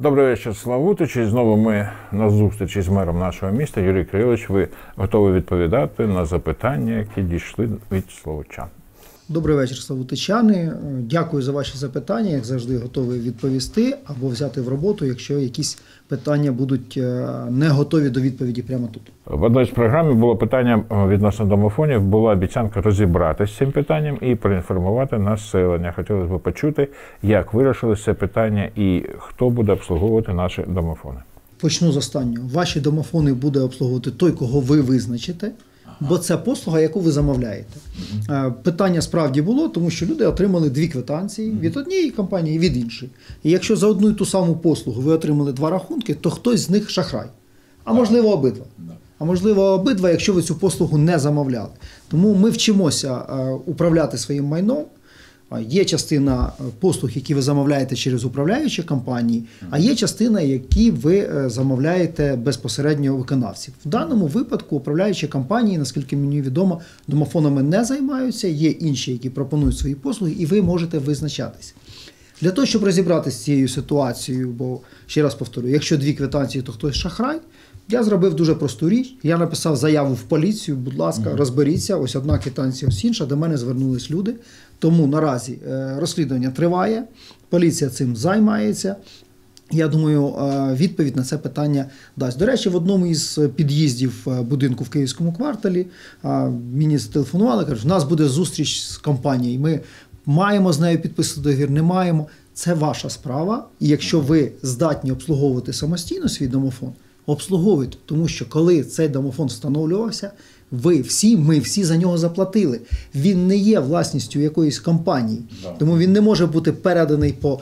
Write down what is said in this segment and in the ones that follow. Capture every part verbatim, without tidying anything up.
Добрий вечір, Славутичі. Знову ми на зустрічі з мером нашого міста. Юрій Кирилович, ви готові відповідати на запитання, які дійшли від словучан? Добрий вечір, славутичани. Дякую за ваші запитання. Як завжди, готовий відповісти або взяти в роботу, якщо якісь питання будуть не готові до відповіді прямо тут. В одній з програм було питання відносно домофонів. Була обіцянка розібратися з цим питанням і проінформувати населення. Хотілося б почути, як вирішили це питання і хто буде обслуговувати наші домофони. Почну з останнього. Ваші домофони буде обслуговувати той, кого ви визначите. Бо це послуга, яку ви замовляєте. Mm-hmm. Питання справді було, тому що люди отримали дві квитанції mm-hmm. від однієї компанії і від іншої. І якщо за одну і ту саму послугу ви отримали два рахунки, то хтось з них шахрай. А можливо обидва. Mm-hmm. А можливо обидва, якщо ви цю послугу не замовляли. Тому ми вчимося управляти своїм майном. Є частина послуг, які ви замовляєте через управляючі компанії, а є частина, які ви замовляєте безпосередньо виконавців. В даному випадку управляючі компанії, наскільки мені відомо, домофонами не займаються, є інші, які пропонують свої послуги, і ви можете визначатися. Для того, щоб розібратися з цією ситуацією, бо, ще раз повторю, якщо дві квитанції, то хтось шахрай, я зробив дуже просту річ. Я написав заяву в поліцію, будь ласка, mm-hmm. розберіться, ось одна квитанція, ось інша, до мене звернулись люди. Тому наразі розслідування триває, поліція цим займається. Я думаю, відповідь на це питання дасть. До речі, в одному із під'їздів будинку в Київському кварталі мені зателефонували, кажуть, у нас буде зустріч з компанією, ми маємо з нею підписати договір, не маємо. Це ваша справа, і якщо ви здатні обслуговувати самостійно свій домофон, обслуговуйте, тому що коли цей домофон встановлювався, ви всі, ми всі за нього заплатили. Він не є власністю якоїсь компанії, да. Тому він не може бути переданий по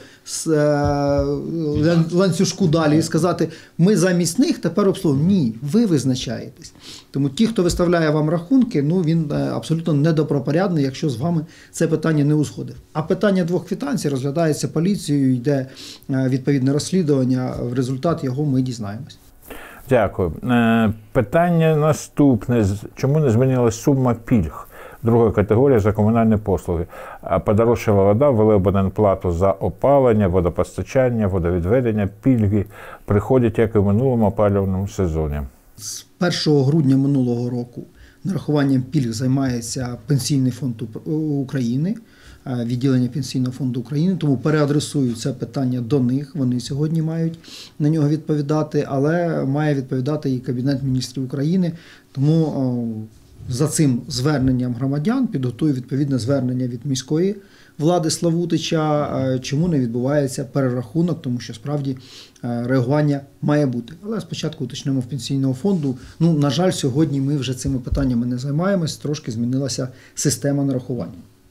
ланцюжку далі і сказати, ми замість них тепер обслуговуємо. Ні, ви визначаєтесь. Тому ті, хто виставляє вам рахунки, ну він абсолютно недобропорядний, якщо з вами це питання не узгодив. А питання двох квитанцій розглядається поліцією, йде відповідне розслідування, в результат його ми дізнаємось. Дякую. Питання наступне. Чому не змінилась сума пільг другої категорії за комунальні послуги? Подорожчала вода, ввели абонплату за опалення, водопостачання, водовідведення. Пільги приходять, як і в минулому опалювальному сезоні. З першого грудня минулого року нарахуванням пільг займається Пенсійний фонд України, відділення Пенсійного фонду України, тому переадресую це питання до них, вони сьогодні мають на нього відповідати, але має відповідати і Кабінет міністрів України, тому за цим зверненням громадян підготую відповідне звернення від міської влади Славутича, чому не відбувається перерахунок, тому що справді реагування має бути. Але спочатку уточнимо в Пенсійного фонду. Ну, на жаль, сьогодні ми вже цими питаннями не займаємось, трошки змінилася система нарахування.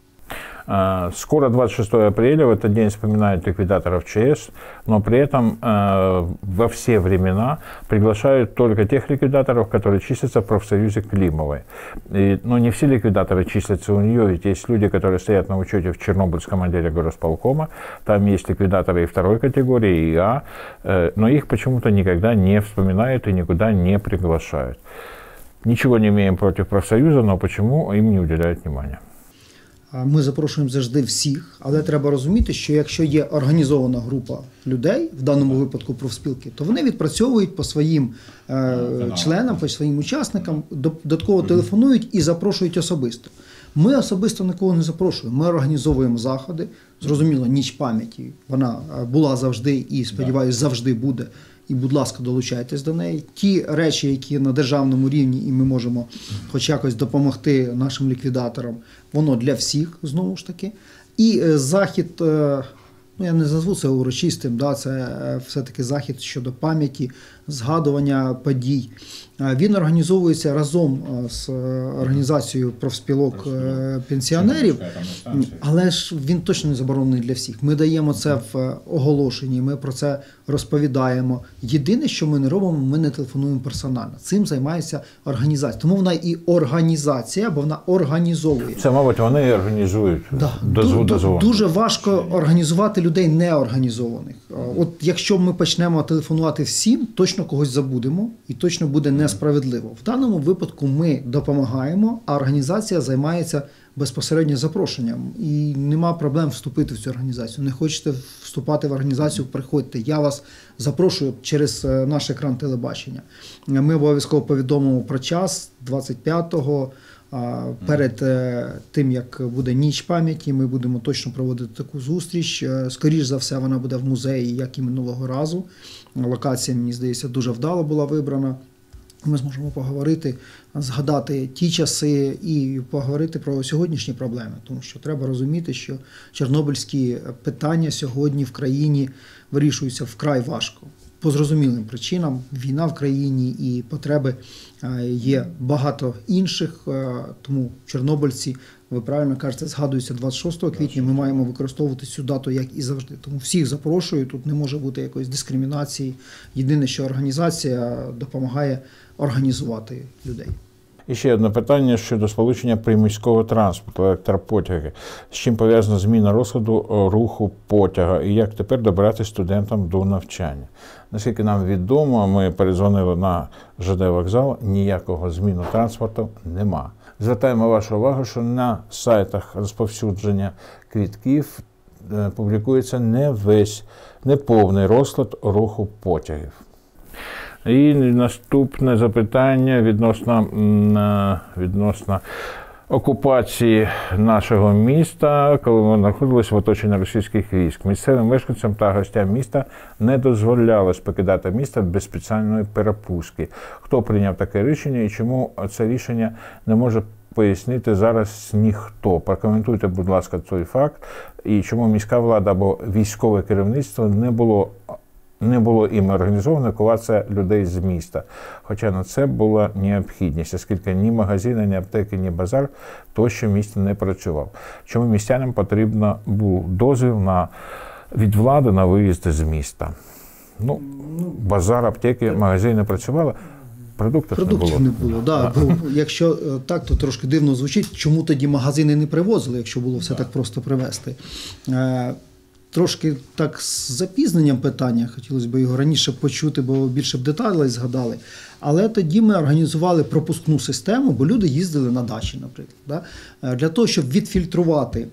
Скоро двадцать шестого апреля, в этот день вспоминают ликвидаторов ЧС, но при этом э, во все времена приглашают только тех ликвидаторов, которые числятся в профсоюзе Климовой. И, но не все ликвидаторы числятся у нее, ведь есть люди, которые стоят на учете в Чернобыльском отделе горосполкома, там есть ликвидаторы и второй категории, и А, э, но их почему-то никогда не вспоминают и никуда не приглашают. Ничего не имеем против профсоюза, но почему им не уделяют внимания? Ми запрошуємо завжди всіх, але треба розуміти, що якщо є організована група людей, в даному випадку профспілки, то вони відпрацьовують по своїм е, членам, по своїм учасникам, додатково телефонують і запрошують особисто. Ми особисто нікого не запрошуємо, ми організовуємо заходи. Зрозуміло, ніч пам'яті, вона була завжди і, сподіваюся, завжди буде. І, будь ласка, долучайтесь до неї. Ті речі, які на державному рівні, і ми можемо хоч якось допомогти нашим ліквідаторам, воно для всіх, знову ж таки. І захід, ну я не назву це урочистим, да, це все-таки захід щодо пам'яті, згадування подій. Він організовується разом з організацією профспілок пенсіонерів, але ж він точно не заборонений для всіх. Ми даємо це в оголошенні, ми про це розповідаємо. Єдине, що ми не робимо, ми не телефонуємо персонально. Цим займається організація. Тому вона і організація, бо вона організовує. Це, мабуть, вони і організують. Да. Ду- дуже важко організувати людей неорганізованих. От якщо ми почнемо телефонувати всім, точно когось забудемо і точно буде несправедливо. В даному випадку ми допомагаємо, а організація займається безпосередньо запрошенням. І нема проблем вступити в цю організацію. Не хочете вступати в організацію, приходьте. Я вас запрошую через наш екран телебачення. Ми обов'язково повідомимо про час двадцять п'ятого. Перед тим, як буде ніч пам'яті, ми будемо точно проводити таку зустріч. Скоріш за все, вона буде в музеї, як і минулого разу. Локація, мені здається, дуже вдало була вибрана. Ми зможемо поговорити, згадати ті часи і поговорити про сьогоднішні проблеми. Тому що треба розуміти, що чорнобильські питання сьогодні в країні вирішуються вкрай важко. По зрозумілим причинам, війна в країні і потреби є багато інших, тому чорнобильці, ви правильно кажете, згадуються двадцять шостого квітня, ми маємо використовувати цю дату, як і завжди. Тому всіх запрошую, тут не може бути якоїсь дискримінації. Єдине, що організація допомагає організувати людей. І ще одне питання щодо сполучення приміського транспорту, електропотяги. З чим пов'язана зміна розкладу руху потяга і як тепер добирати студентам до навчання? Наскільки нам відомо, ми передзвонили на ЖД вокзал, ніякого зміну транспорту нема. Звертаємо вашу увагу, що на сайтах розповсюдження квитків публікується не весь, не повний розклад руху потягів. І наступне запитання відносно, відносно окупації нашого міста, коли ми знаходилися в оточенні російських військ. Місцевим мешканцям та гостям міста не дозволялось покидати місто без спеціальної перепустки. Хто прийняв таке рішення і чому це рішення не може пояснити зараз ніхто? Прокоментуйте, будь ласка, цей факт. І чому міська влада або військове керівництво не було Не було їм організована евакуація людей з міста. Хоча на це була необхідність, оскільки ні магазини, ні аптеки, ні базар тощо в місті не працював. Чому містянам потрібно був дозвіл на, від влади на виїзд з міста? Ну, базар, аптеки, магазини не працювали, продуктів, продуктів не було. не було. Да, бо якщо так, то трошки дивно звучить, чому тоді магазини не привозили, якщо було все так просто привезти. Трошки так з запізненням питання, хотілося б його раніше почути, бо більше б деталей згадали. Але тоді ми організували пропускну систему, бо люди їздили на дачі, наприклад. Да? Для того, щоб відфільтрувати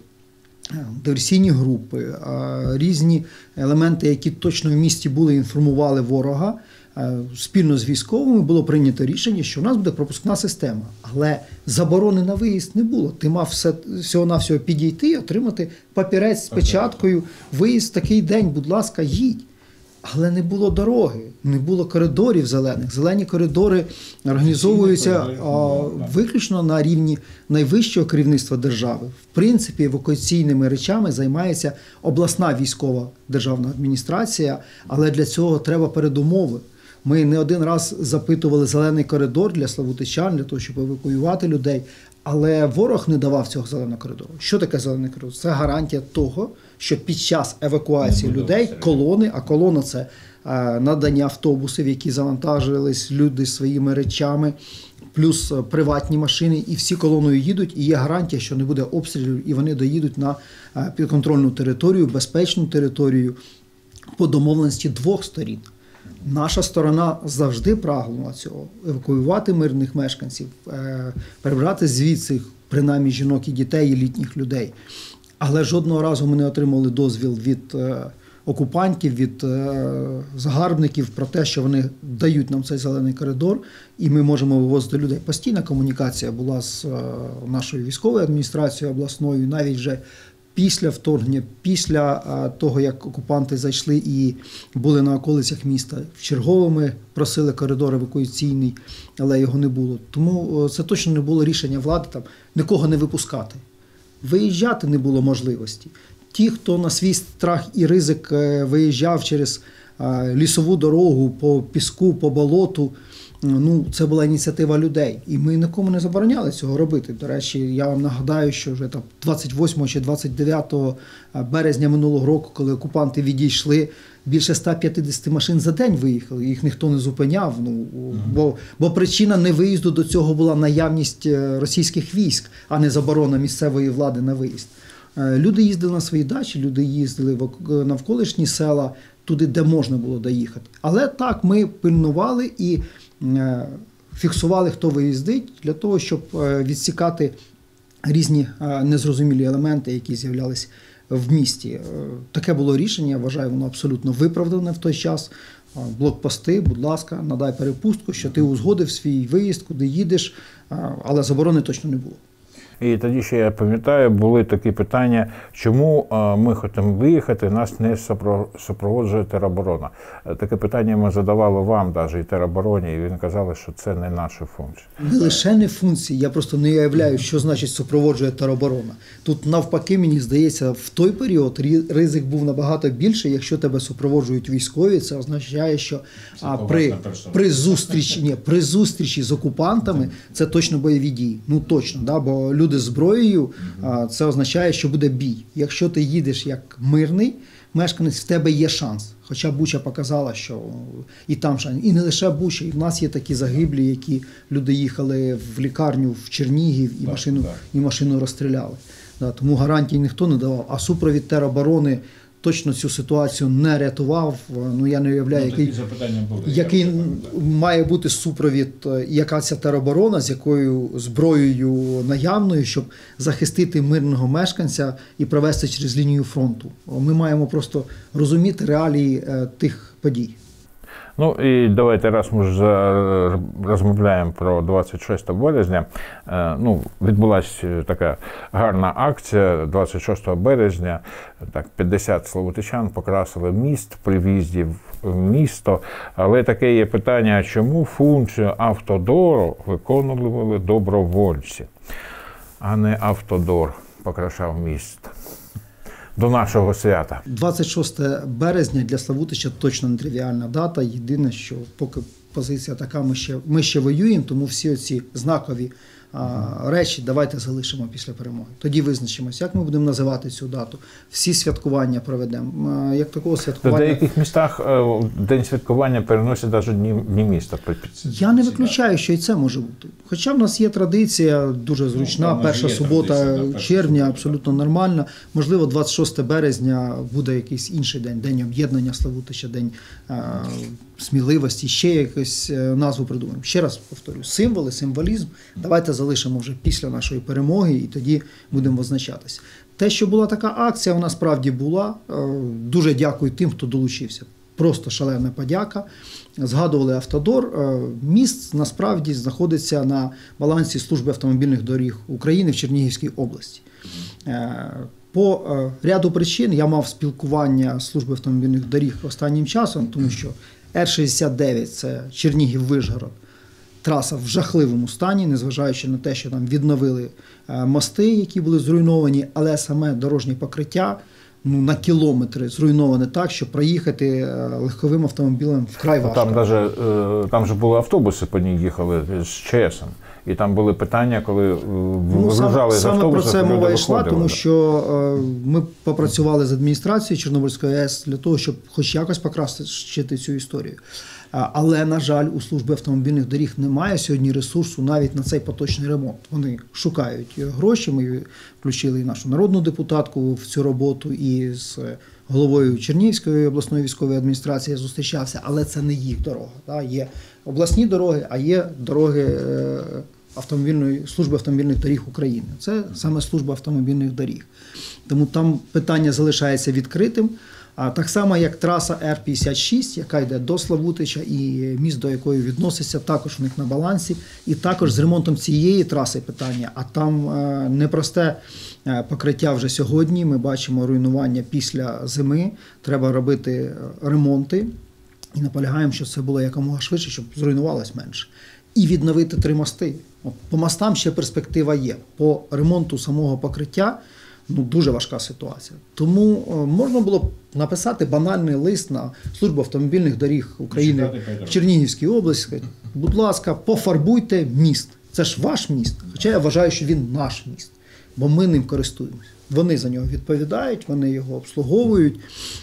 диверсійні групи, різні елементи, які точно в місті були, інформували ворога, спільно з військовими було прийнято рішення, що у нас буде пропускна система. Але заборони на виїзд не було. Ти мав все, всього-навсього підійти і отримати папірець з печаткою. Виїзд в такий день, будь ласка, їдь. Але не було дороги, не було коридорів зелених. Зелені коридори організовуються виключно на рівні найвищого керівництва держави. В принципі, евакуаційними речами займається обласна військова державна адміністрація, але для цього треба передумови. Ми не один раз запитували зелений коридор для славутичан, для того, щоб евакуювати людей, але ворог не давав цього зеленого коридору. Що таке зелений коридор? Це гарантія того, що під час евакуації людей колони, а колона – це надання автобусів, які завантажились люди своїми речами, плюс приватні машини, і всі колоною їдуть, і є гарантія, що не буде обстрілів, і вони доїдуть на підконтрольну територію, безпечну територію по домовленості двох сторін. Наша сторона завжди прагнула цього – евакуювати мирних мешканців, перебрати звідси, принаймні, жінок і дітей, і літніх людей. Але жодного разу ми не отримали дозвіл від окупантів, від загарбників про те, що вони дають нам цей зелений коридор, і ми можемо вивозити людей. Постійна комунікація була з нашою військовою адміністрацією обласною, навіть вже після вторгнення, після того, як окупанти зайшли і були на околицях міста. Вчергово ми просили коридор евакуаційний, але його не було. Тому це точно не було рішення влади там нікого не випускати. Виїжджати не було можливості. Ті, хто на свій страх і ризик виїжджав через лісову дорогу, по піску, по болоту, ну, це була ініціатива людей. І ми нікому не забороняли цього робити. До речі, я вам нагадаю, що вже там двадцять восьмого чи двадцять дев'ятого березня минулого року, коли окупанти відійшли, більше ста п'ятдесят машин за день виїхали, їх ніхто не зупиняв. Ну, uh-huh. бо, бо причина невиїзду до цього була наявність російських військ, а не заборона місцевої влади на виїзд. Люди їздили на свої дачі, люди їздили в навколишні села, туди, де можна було доїхати. Але так, ми пильнували і фіксували, хто виїздить, для того, щоб відсікати різні незрозумілі елементи, які з'являлися в місті. Таке було рішення, я вважаю, воно абсолютно виправдане в той час. Блокпости, будь ласка, надай перепустку, що ти узгодив свій виїзд, куди їдеш, але заборони точно не було. І тоді ще, я пам'ятаю, були такі питання, чому ми хочемо виїхати, нас не супроводжує тероборона. Таке питання ми задавали вам, навіть і теробороні, і він казали, що це не наша функція. Не лише не функції, я просто не уявляю, що значить супроводжує тероборона. Тут навпаки, мені здається, в той період ризик був набагато більший. Якщо тебе супроводжують військові, це означає, що а, при, при, зустрічі, ні, при зустрічі з окупантами це точно бойові дії. Ну точно, да, бо люди з зброєю, це означає, що буде бій. Якщо ти їдеш як мирний мешканець, в тебе є шанс. Хоча Буча показала, що і там шанс. І не лише Буча, і в нас є такі загиблі, які люди їхали в лікарню в Чернігів і так, машину, так. і машину розстріляли. Да, тому гарантій ніхто не давав. А супровід тероборони точно цю ситуацію не рятував. Ну, я не уявляю, ну, який, який має бути супровід, яка ця тероборона, з якою зброєю наявною, щоб захистити мирного мешканця і провести через лінію фронту. Ми маємо просто розуміти реалії тих подій. Ну і давайте, раз ми вже розмовляємо про двадцять шостого березня, ну, відбулася така гарна акція двадцять шостого березня, так, п'ятдесят славутичан покрасили міст при в'їзді в місто, але таке є питання, чому функцію автодору виконували добровольці, а не автодор покрашав міст до нашого свята. двадцять шостого березня для Славутича точно не тривіальна дата. Єдине, що поки позиція така, ми ще, ми ще воюємо, тому всі оці знакові а, речі давайте залишимо після перемоги. Тоді визначимося, як ми будемо називати цю дату. Всі святкування проведемо. Як такого святкування... В деяких містах день святкування переносять навіть дні, дні міста. Я не виключаю, що і це може бути. Хоча в нас є традиція дуже зручна, ну, перша субота червня, абсолютно нормальна. Можливо, двадцять шостого березня буде якийсь інший день, день об'єднання Славутича, день а, сміливості, ще якусь назву придумаємо. Ще раз повторюю, символи, символізм давайте залишимо вже після нашої перемоги і тоді будемо визначатися. Те, що була така акція, вона справді була. Дуже дякую тим, хто долучився. Просто шалена подяка. Згадували автодор. Міст насправді знаходиться на балансі Служби автомобільних доріг України в Чернігівській області. По ряду причин я мав спілкування з Службою автомобільних доріг останнім часом, тому що Р шістдесят дев'ять – це Чернігів-Вишгород. Траса в жахливому стані, незважаючи на те, що там відновили мости, які були зруйновані, але саме дорожнє покриття ну, на кілометри зруйноване так, що проїхати легковим автомобілем вкрай важко. Там, даже, там же були автобуси, по ній їхали з ЧАЕСом. І там були питання, коли вигружали ну, з автобусів. Саме про це мова йшла, виходили. тому що е, ми попрацювали з адміністрацією Чорнобильської АЕС для того, щоб хоч якось покращити цю історію. Але, на жаль, у Служби автомобільних доріг немає сьогодні ресурсу навіть на цей поточний ремонт. Вони шукають гроші, ми включили і нашу народну депутатку в цю роботу, і з головою Чернігівської обласної військової адміністрації я зустрічався, але це не їх дорога. Так? Є обласні дороги, а є дороги автомобільної служби автомобільних доріг України. Це саме Служба автомобільних доріг. Тому там питання залишається відкритим. А так само, як траса Р п'ятдесят шість, яка йде до Славутича, і міст, до якої відноситься, також у них на балансі. І також з ремонтом цієї траси питання. А там непросте покриття вже сьогодні. Ми бачимо руйнування після зими. Треба робити ремонти. І наполягаємо, що це було якомога швидше, щоб зруйнувалось менше. І відновити три мости. По мостам ще перспектива є. По ремонту самого покриття ну, дуже важка ситуація. Тому можна було б написати банальний лист на Службу автомобільних доріг України в Чернігівській області. Сказати, будь ласка, пофарбуйте міст. Це ж ваш міст. Хоча я вважаю, що він наш міст. Бо ми ним користуємося. Вони за нього відповідають, вони його обслуговують.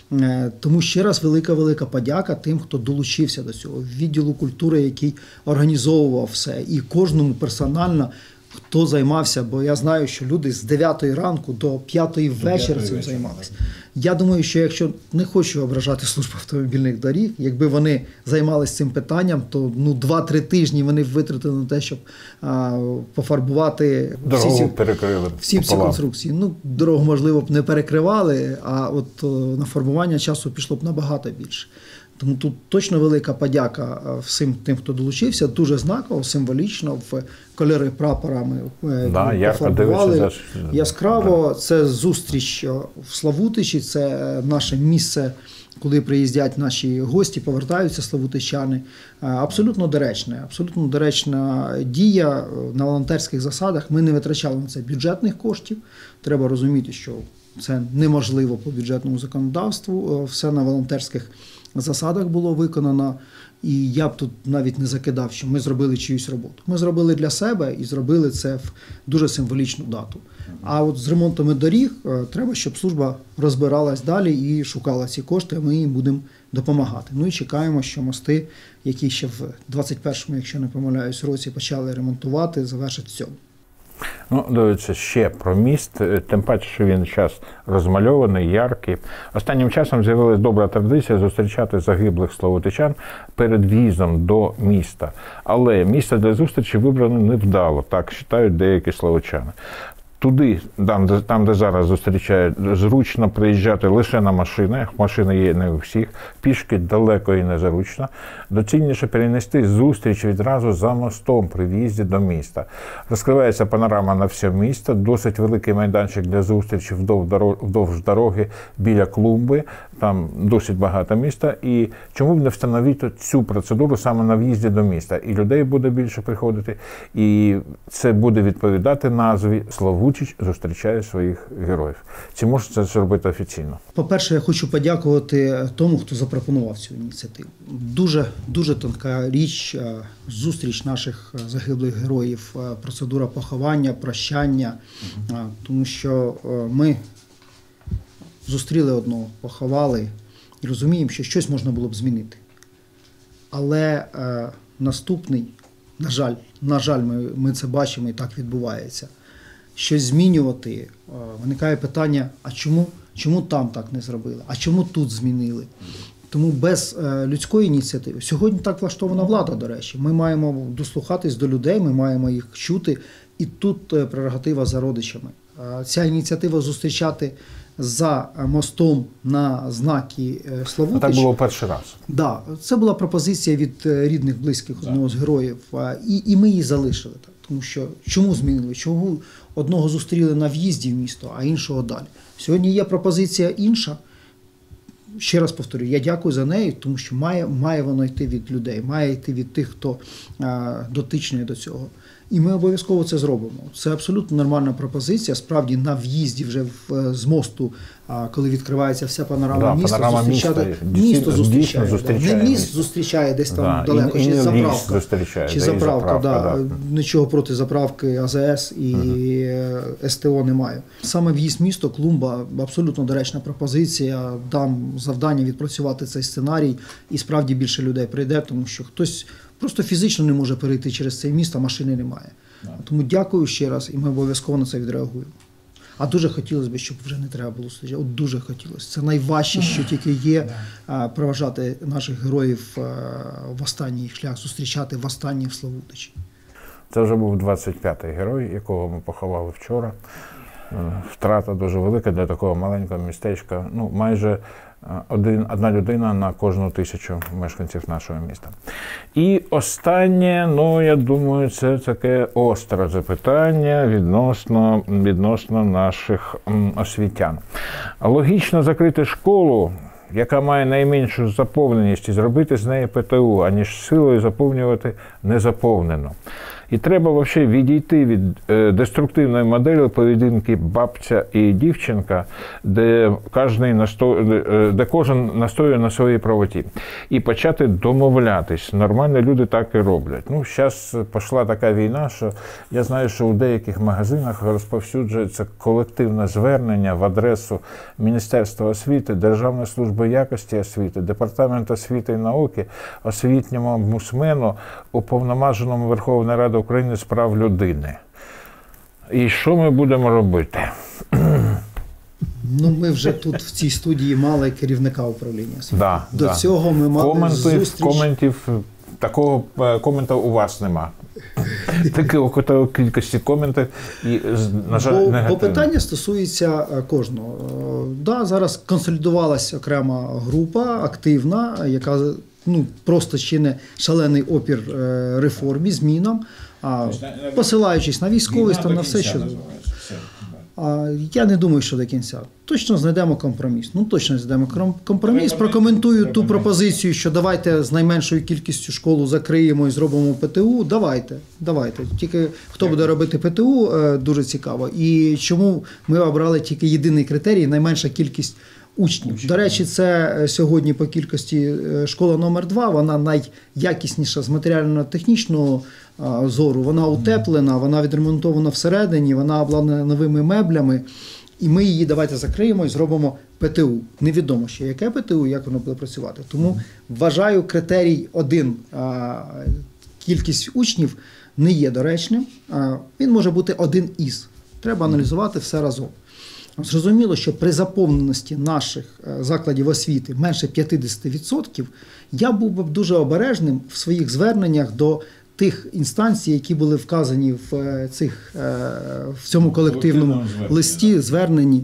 Тому ще раз велика-велика подяка тим, хто долучився до цього. Відділу культури, який організовував все. І кожному персонально, хто займався. Бо я знаю, що люди з дев'ятої ранку до п'ятої вечора цим займалися. Я думаю, що якщо не хочу ображати службу автомобільних доріг, якби вони займалися цим питанням, то ну два-три тижні вони витратили на те, щоб а, пофарбувати всі ці, всі ці конструкції. Ну, дорогу, можливо, б не перекривали, а от о, на фарбування часу пішло б набагато більше. Тому тут точно велика подяка всім тим, хто долучився, дуже знаково, символічно, в кольори прапорами да, пофарбували. Яскраво, це зустріч в Славутичі, це наше місце, коли приїздять наші гості, повертаються славутичани. Абсолютно доречне, абсолютно доречна дія на волонтерських засадах. Ми не витрачали на це бюджетних коштів. Треба розуміти, що це неможливо по бюджетному законодавству, все на волонтерських засадах було виконано, і я б тут навіть не закидав, що ми зробили чиюсь роботу. Ми зробили для себе і зробили це в дуже символічну дату. А от з ремонтами доріг треба, щоб служба розбиралась далі і шукала ці кошти, а ми їм будемо допомагати. Ну і чекаємо, що мости, які ще в двадцять першому, якщо не помиляюсь, році почали ремонтувати, завершать в цьому. Ну, дивіться, ще про міст, тим паче, що він зараз розмальований, яркий. Останнім часом з'явилася добра традиція зустрічати загиблих славутичан перед в'їздом до міста. Але місце для зустрічі вибрано невдало, так вважають деякі славутичани. Туди, там де, там, де зараз зустрічають, зручно приїжджати лише на машинах, машини є не у всіх, пішки далеко і незручно. Доцільніше перенести зустріч відразу за мостом при в'їзді до міста. Розкривається панорама на все місто, досить великий майданчик для зустрічі вдовж дороги біля клумби, там досить багато міста. І чому б не встановити цю процедуру саме на в'їзді до міста? І людей буде більше приходити, і це буде відповідати назві «Славутич зустрічає своїх героїв». Чи можна це зробити офіційно? По-перше, я хочу подякувати тому, хто запропонував цю ініціативу. Дуже, дуже тонка річ, зустріч наших загиблих героїв, процедура поховання, прощання, угу. Тому що ми зустріли одного, поховали і розуміємо, що щось можна було б змінити. Але е, наступний, на жаль, на жаль, ми, ми це бачимо і так відбувається. Щось змінювати, е, виникає питання, а чому, чому там так не зробили, а чому тут змінили? Тому без е, людської ініціативи, сьогодні так влаштована влада, до речі, ми маємо дослухатись до людей, ми маємо їх чути, і тут е, прерогатива за родичами. Е, ця ініціатива зустрічати за мостом на знаки Славутич. Так було перший раз. Так, да, це була пропозиція від рідних, близьких одного з героїв, і, і ми її залишили. Так, тому що чому змінили? Чому одного зустріли на в'їзді в місто, а іншого далі? Сьогодні є пропозиція інша. Ще раз повторю, я дякую за неї, тому що має, має воно йти від людей, має йти від тих, хто а, дотичний до цього. І ми обов'язково це зробимо. Це абсолютно нормальна пропозиція. Справді на в'їзді вже в, з мосту, а, коли відкривається вся панорама да, міста, панорама зустрічати, міста, місто зустрічає. зустрічає. Не міст зустрічає десь там да, далеко, і, чи і заправка. Зустрічає, чи да, заправка, заправка да. Да. Нічого проти заправки А З С і угу. С Т О немає. Саме в'їзд місто, клумба, абсолютно доречна пропозиція. Дам завдання відпрацювати цей сценарій, і справді більше людей прийде, тому що хтось просто фізично не може перейти через цей міст, а машини немає. Тому дякую ще раз, і ми обов'язково на це відреагуємо. А дуже хотілося б, щоб вже не треба було зустрічати. От дуже хотілося. Це найважче, що тільки є, проважати наших героїв в останній їх шлях, зустрічати в останній в Славутичі. Це вже був двадцять п'ятий герой, якого ми поховали вчора. Втрата дуже велика для такого маленького містечка. Ну, майже один, одна людина на кожну тисячу мешканців нашого міста. І останнє, ну, я думаю, це таке остре запитання відносно, відносно наших м, освітян. Логічно закрити школу, яка має найменшу заповненість, і зробити з неї П Т У, аніж силою заповнювати незаповнену. І треба взагалі відійти від е, деструктивної моделі поведінки бабця і дівчинка, де, насто... де кожен настоює на своїй правоті. І почати домовлятись. Нормальні люди так і роблять. Ну, зараз пішла така війна, що я знаю, що у деяких магазинах розповсюджується колективне звернення в адресу Міністерства освіти, Державної служби якості освіти, Департаменту освіти і науки, освітньому омбудсмену, уповноваженому Верховної Ради України з прав людини. І що ми будемо робити? Ну, ми вже тут в цій студії мали керівника управління освіти. Да, До да. цього ми мали Коменти, зустріч. Коментів, такого комента у вас нема. Такої кількості коментів і, на жаль, бо, негативно. Бо питання стосується кожного. Да, зараз консолідувалася окрема група, активна, яка ну, просто чине шалений опір реформі, змінам, а, посилаючись на військовий стан, на все, що... А, я не думаю, що до кінця. Точно знайдемо компроміс. Ну, точно знайдемо компроміс. Прокоментую ту пропозицію, що давайте з найменшою кількістю школу закриємо і зробимо ПТУ. Давайте, давайте. Тільки хто буде робити ПТУ, дуже цікаво. І чому ми обрали тільки єдиний критерій – найменша кількість учнів. Учні. До речі, це сьогодні по кількості школа номер два, вона найякісніша з матеріально-технічного зору. Вона утеплена, вона відремонтована всередині, вона обладнана новими меблями. І ми її давайте закриємо і зробимо ПТУ. Невідомо ще, яке ПТУ, як воно буде працювати. Тому вважаю, критерій один, кількість учнів, не є доречним. Він може бути один із. Треба аналізувати все разом. Зрозуміло, що при заповненості наших закладів освіти менше п'ятдесят відсотків, я був би дуже обережним в своїх зверненнях до тих інстанцій, які були вказані в, цих, в цьому колективному листі, зверненні.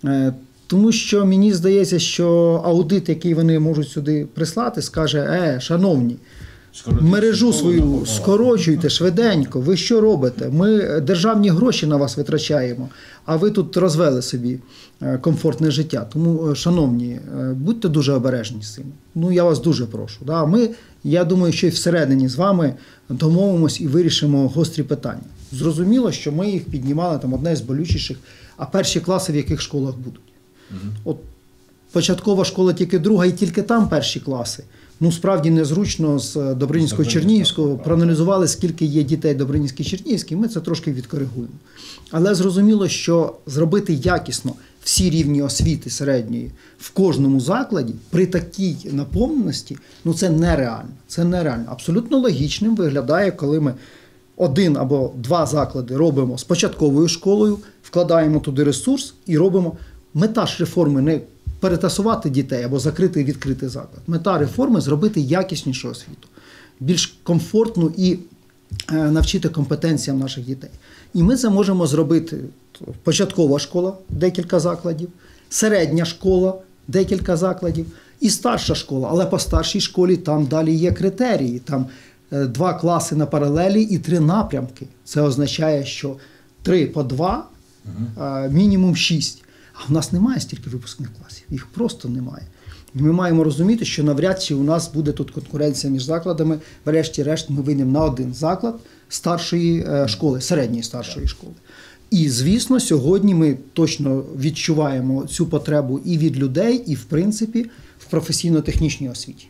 Тому що мені здається, що аудит, який вони можуть сюди прислати, скаже: е, шановні, мережу свою скорочуйте швиденько, ви що робите? Ми державні гроші на вас витрачаємо, а ви тут розвели собі комфортне життя. Тому, шановні, будьте дуже обережні з цим. Ну, я вас дуже прошу. Да? Ми, я думаю, що і всередині з вами домовимось і вирішимо гострі питання. Зрозуміло, що ми їх піднімали, там одне з болючіших, а перші класи в яких школах будуть? Угу. От початкова школа тільки друга і тільки там перші класи. Ну, справді незручно з Добринівського, Чернігівського проаналізували, скільки є дітей Добринівський, Чернігівський, ми це трошки відкоригуємо. Але зрозуміло, що зробити якісно всі рівні освіти середньої в кожному закладі при такій наповненості, ну це нереально. Це нереально. Абсолютно логічним виглядає, коли ми один або два заклади робимо з початковою школою, вкладаємо туди ресурс і робимо. Мета ж реформи не перетасувати дітей або закрити і відкрити заклад. Мета реформи – зробити якіснішу освіту, більш комфортну і е, навчити компетенціям наших дітей. І ми це можемо зробити. Початкова школа – декілька закладів, середня школа – декілька закладів і старша школа. Але по старшій школі там далі є критерії. Там е, два класи на паралелі і три напрямки. Це означає, що три по два, е, мінімум шість. А в нас немає стільки випускних класів, їх просто немає. І ми маємо розуміти, що навряд чи у нас буде тут конкуренція між закладами, врешті-решт ми вийдемо на один заклад старшої школи, середньої старшої школи. І, звісно, сьогодні ми точно відчуваємо цю потребу і від людей, і, в принципі, в професійно-технічній освіті.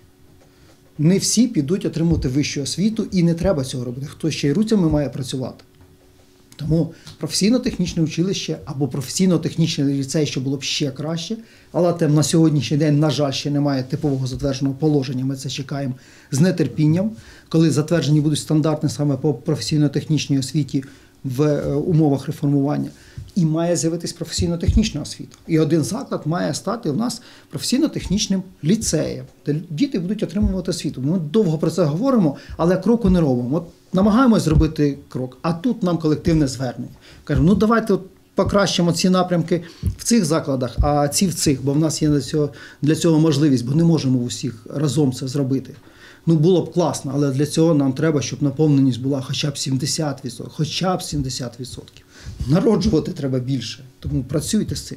Не всі підуть отримувати вищу освіту, і не треба цього робити. Хто ще й руцями має працювати. Тому професійно-технічне училище або професійно-технічний ліцей, що було б ще краще, але там на сьогоднішній день, на жаль, ще немає типового затвердженого положення, ми це чекаємо з нетерпінням, коли затверджені будуть стандарти саме по професійно-технічній освіті в умовах реформування. І має з'явитись професійно-технічна освіта. І один заклад має стати у нас професійно-технічним ліцеєм, де діти будуть отримувати освіту. Ми довго про це говоримо, але кроку не робимо. От намагаємось зробити крок, а тут нам колективне звернення. Кажемо, ну давайте от покращимо ці напрямки в цих закладах, а ці в цих, бо в нас є для цього, для цього можливість, бо не можемо в усіх разом це зробити. Ну, було б класно, але для цього нам треба, щоб наповненість була хоча б сімдесят відсотків. Хоча б сімдесят відсотків. Народжувати треба більше, тому працюйте з цим.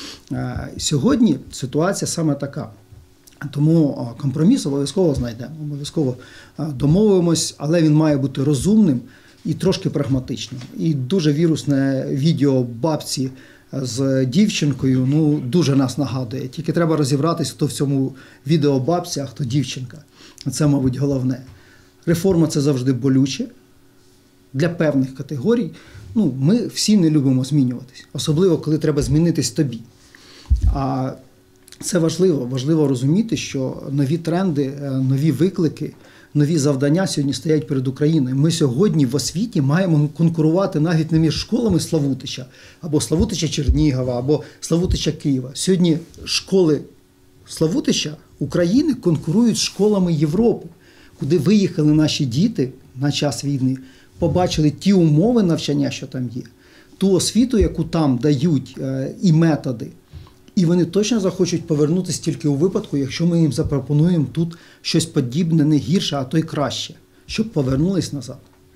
Сьогодні ситуація саме така. Тому компроміс обов'язково знайдемо, обов'язково домовимось, але він має бути розумним і трошки прагматичним. І дуже вірусне відео бабці з дівчинкою, ну, дуже нас нагадує. Тільки треба розібратись, хто в цьому відео бабця, а хто дівчинка. Це, мабуть, головне. Реформа – це завжди болюче. Для певних категорій. Ну, ми всі не любимо змінюватись. Особливо, коли треба змінитись тобі. А це важливо. Важливо розуміти, що нові тренди, нові виклики нові завдання сьогодні стоять перед Україною. Ми сьогодні в освіті маємо конкурувати навіть не між школами Славутича, або Славутича Чернігова, або Славутича Києва. Сьогодні школи Славутича України конкурують з школами Європи, куди виїхали наші діти на час війни, побачили ті умови навчання, що там є, ту освіту, яку там дають, і методи. І вони точно захочуть повернутися тільки у випадку, якщо ми їм запропонуємо тут щось подібне, не гірше, а то й краще, щоб повернулись назад.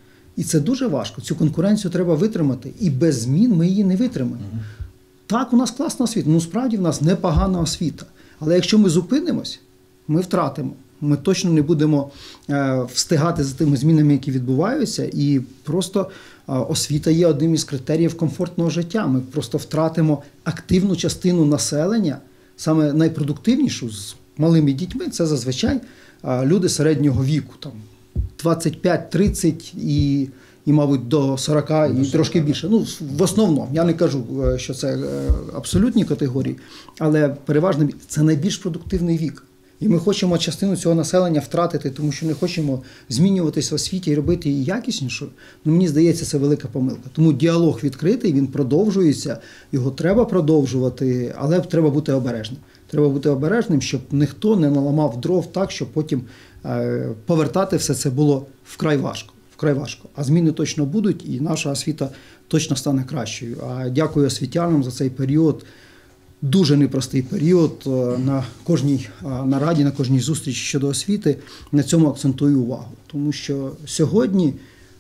І це дуже важко. Цю конкуренцію треба витримати. І без змін ми її не витримаємо. Mm-hmm. Так, у нас класна освіта. Ну, справді, в нас непогана освіта. Але якщо ми зупинимось, ми втратимо. Ми точно не будемо е, встигати за тими змінами, які відбуваються. І просто е, освіта є одним із критеріїв комфортного життя. Ми просто втратимо активну частину населення, саме найпродуктивнішу, з малими дітьми. Це зазвичай е, люди середнього віку, там двадцять п'ять тридцять і, і, мабуть, до сорока і трошки більше. Ну, в основному, я не кажу, що це абсолютні категорії, але переважно це найбільш продуктивний вік. І ми хочемо частину цього населення втратити, тому що не хочемо змінюватись в освіті і робити її якіснішою. Ну, мені здається, це велика помилка. Тому діалог відкритий, він продовжується, його треба продовжувати, але треба бути обережним. Треба бути обережним, щоб ніхто не наламав дров так, щоб потім е, повертати все це було вкрай важко. Вкрай важко. А зміни точно будуть, і наша освіта точно стане кращою. А дякую освітянам за цей період. Дуже непростий період. На кожній нараді, на кожній зустрічі щодо освіти на цьому акцентую увагу. Тому що сьогодні,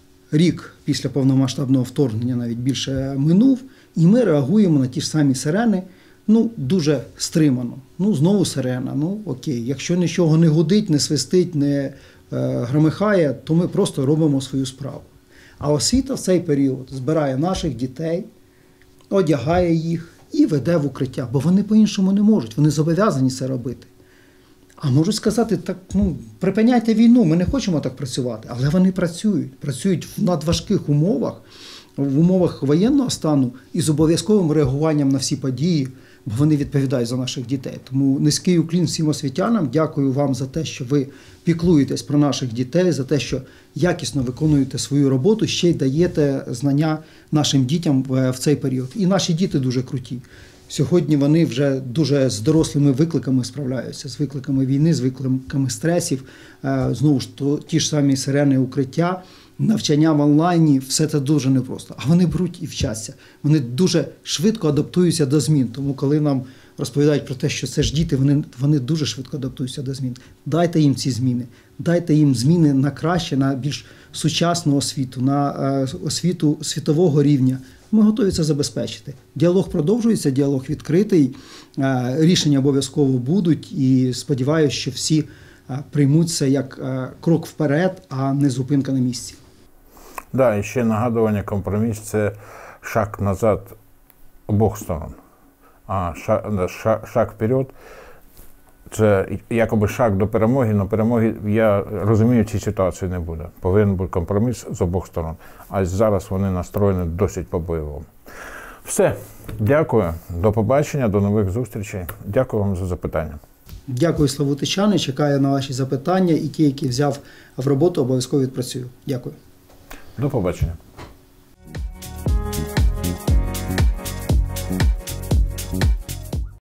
рік після повномасштабного вторгнення, навіть більше минув, і ми реагуємо на ті ж самі сирени, ну, дуже стримано. Ну, знову сирена, ну, окей. Якщо нічого не гудить, не свистить, не е, громихає, то ми просто робимо свою справу. А освіта в цей період збирає наших дітей, одягає їх, і веде в укриття, бо вони по-іншому не можуть, вони зобов'язані це робити. А можуть сказати, так, ну, припиняйте війну, ми не хочемо так працювати. Але вони працюють, працюють в надважких умовах, в умовах воєнного стану і з обов'язковим реагуванням на всі події, бо вони відповідають за наших дітей. Тому низький уклін всім освітянам, дякую вам за те, що ви піклуєтесь про наших дітей, за те, що якісно виконуєте свою роботу, ще й даєте знання нашим дітям в цей період. І наші діти дуже круті. Сьогодні вони вже дуже з дорослими викликами справляються, з викликами війни, з викликами стресів. Знову ж, то, ті ж самі сирени укриття, навчання в онлайні, все це дуже непросто. А вони беруть і вчаться. Вони дуже швидко адаптуються до змін. Тому коли нам розповідають про те, що це ж діти, вони, вони дуже швидко адаптуються до змін. Дайте їм ці зміни. Дайте їм зміни на краще, на більш сучасну освіту, на освіту світового рівня. Ми готові це забезпечити. Діалог продовжується, діалог відкритий, рішення обов'язково будуть і сподіваюся, що всі приймуть це як крок вперед, а не зупинка на місці. Так, да, і ще нагадування, компроміс – це шаг назад обох сторон. А шаг, шаг, шаг вперед – це якоби шаг до перемоги, але перемоги, я розумію, цій ситуації не буде. Повинен бути компроміс з обох сторон. А зараз вони настроєні досить по-бойовому. Все. Дякую. До побачення, до нових зустрічей. Дякую вам за запитання. Дякую, славутичани. Чекаю на ваші запитання і ті, які взяв в роботу, обов'язково відпрацюю. Дякую. До побачення.